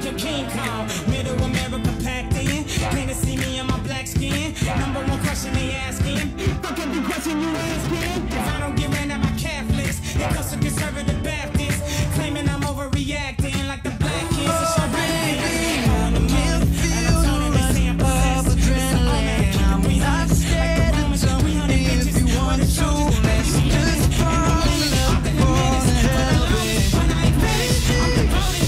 like a King Kong. Middle America packed in. Can't they see me in my black skin? Number one question they asking. Fuck every question you asking. If I don't get ran at my Catholics, it goes to conservative Baptists, claiming I'm overreacting like the black kids. It's your baby. On the moon, and I'm toning, they say I'm possessed. It's an omen, I'm not scared of something if you want to. Let's just fall in love for the hell of it. When I finish, I'm devoted.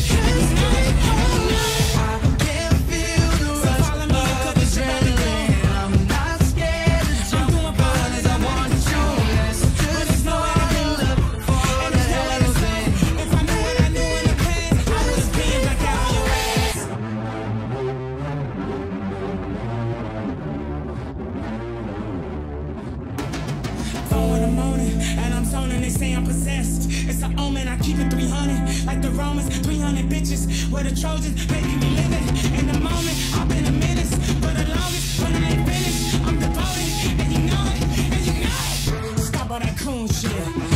I can feel the rush of adrenaline. I'm not scared to jump because I want to. Let's just fall in love for the hell of it. If I knew what I knew in the past, I would have been back out on your ass. Four in the morning, and I'm zoning, they say I'm possessed. It's an omen, I keep it 300, like the Romans, 300 bitches. Where the Trojans, baby, we living in the moment. I've been a menace for the longest, when I ain't finished, I'm devoted, and you know it, and you know it. Stop all that coon shit.